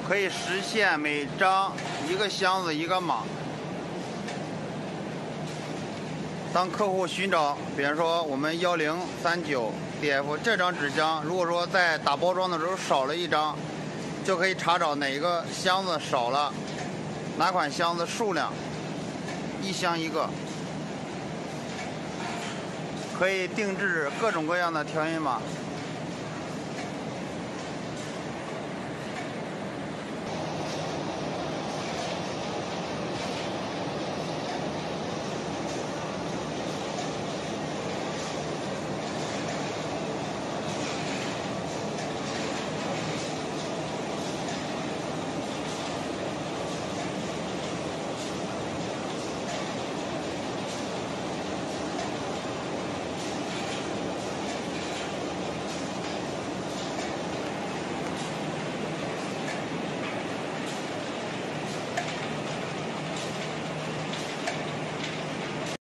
可以实现每张一个箱子一个码。当客户寻找，比如说我们1039DF 这张纸浆，如果说在打包装的时候少了一张，就可以查找哪个箱子少了，哪款箱子数量，一箱一个。可以定制各种各样的条印码。